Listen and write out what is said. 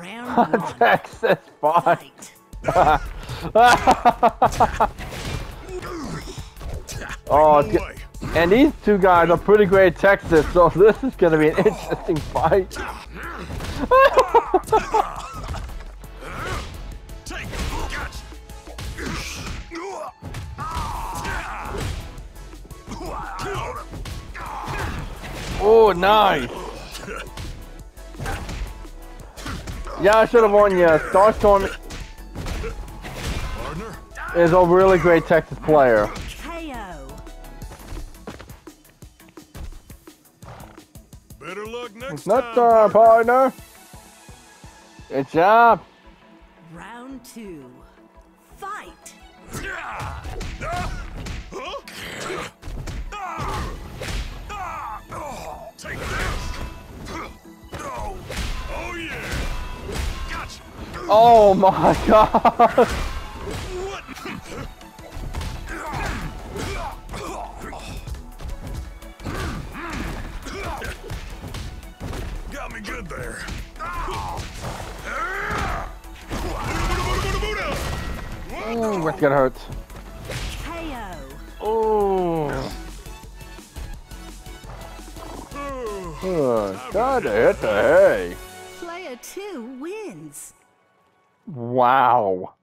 Round one. Texas fight. Oh, and these two guys are pretty great Texas, so this is gonna be an interesting fight. Oh, nice. Yeah, I should have won. Yeah, Starstorm is a really great Texas player. KO. Better luck next Not time, partner. Good job. Round two. Fight. Take this. Oh yeah. Gotcha. Oh my god. What? Got me good there. Ooh, that's gonna hurt. KO. Oh. Gotta hit the hay. Player two wins. Wow.